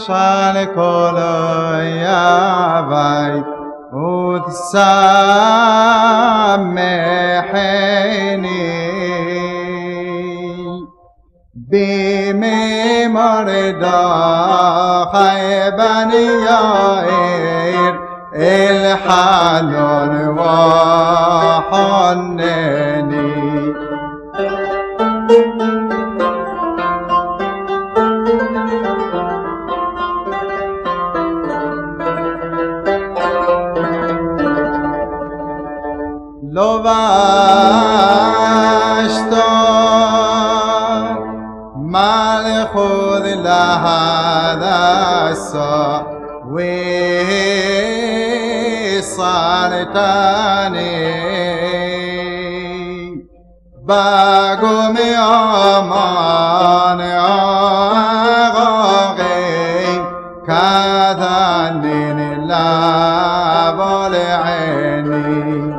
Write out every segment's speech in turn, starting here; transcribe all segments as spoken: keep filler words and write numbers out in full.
شان کلویابی ود سامحنی بیمی مردا خیبنی یایر الحنون و حننی لو باشتا مال خود لهذا السا وصالتاني باقوم امان اغاقي كذنين لا بالعيني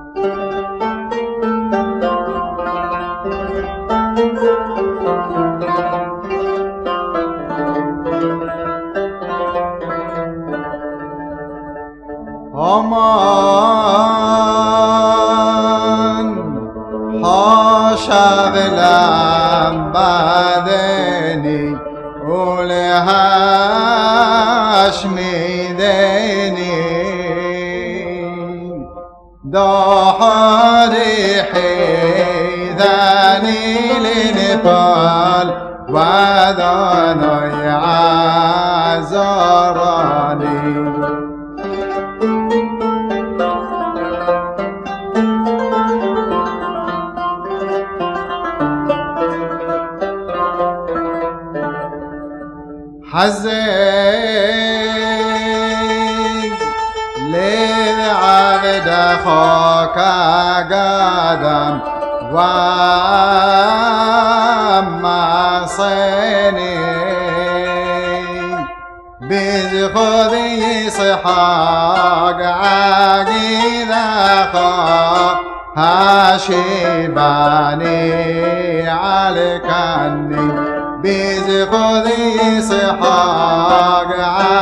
aman haşağlam badeni ule haşmideni dahari hidani linfal wadanoy azarani حزين للعبد خاك قدم وما صيني بذخذي صحاق عقيدة خا هاشباني على كني بذخذي صحاق